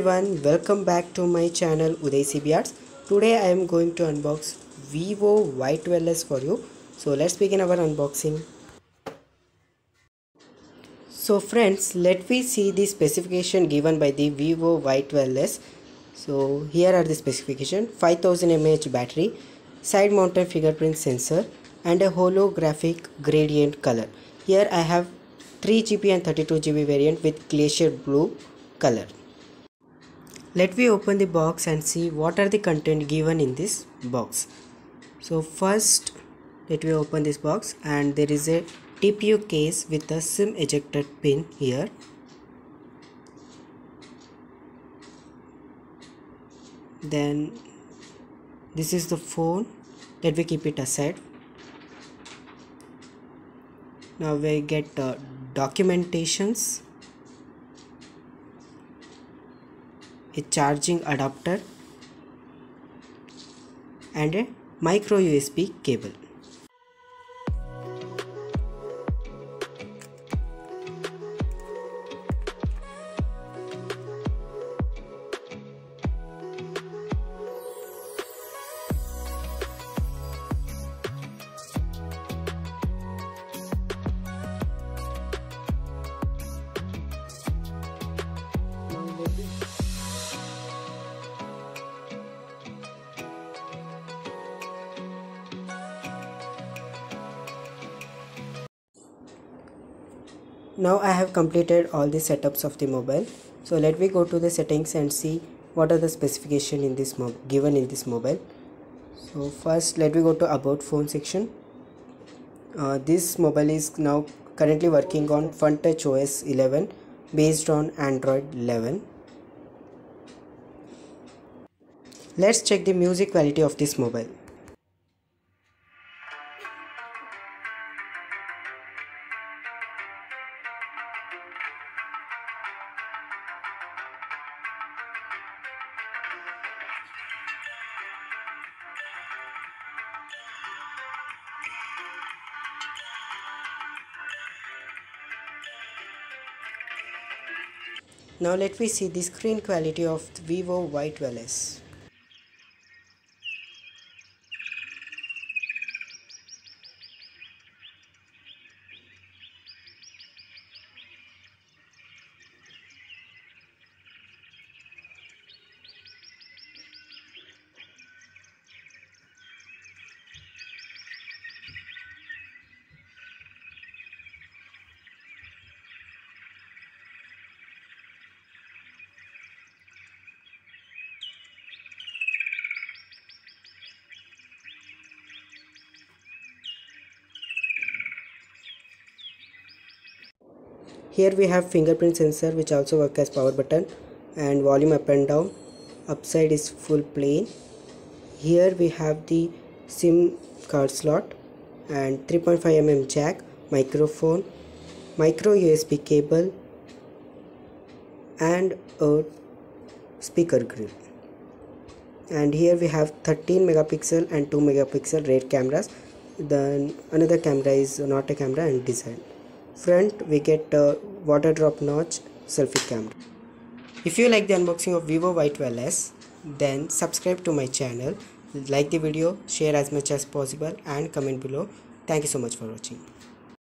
everyone, welcome back to my channel Uday CB Arts. Today I am going to unbox Vivo Y12s for you. So let's begin our unboxing. So friends, let me see the specification given by the Vivo Y12s. So here are the specification: 5000 mAh battery, side mounted fingerprint sensor and a holographic gradient color. Here I have 3GB and 32GB variant with glacier blue color. Let me open the box and see what are the content given in this box. So first let me open this box, and there is a TPU case with a SIM ejector pin here. Then this is the phone. Let me keep it aside. Now we get documentations, a charging adapter and a micro USB cable. Now I have completed all the setups of the mobile. So let me go to the settings and see what are the specification in this given in this mobile. So first let me go to about phone section. This mobile is now currently working on FunTouch OS 11 based on Android 11. Let's check the music quality of this mobile. Now let me see the screen quality of the Vivo Y12s. Here we have fingerprint sensor which also works as power button, and volume up and down. Upside is full plain. Here we have the SIM card slot and 3.5mm jack, microphone, micro USB cable and a speaker grill. And here we have 13 megapixel and 2 megapixel rear cameras. Then another camera is not a camera and design. Front we get a water drop notch selfie camera. If you like the unboxing of Vivo Y12s, then subscribe to my channel, like the video, share as much as possible and comment below. Thank you so much for watching.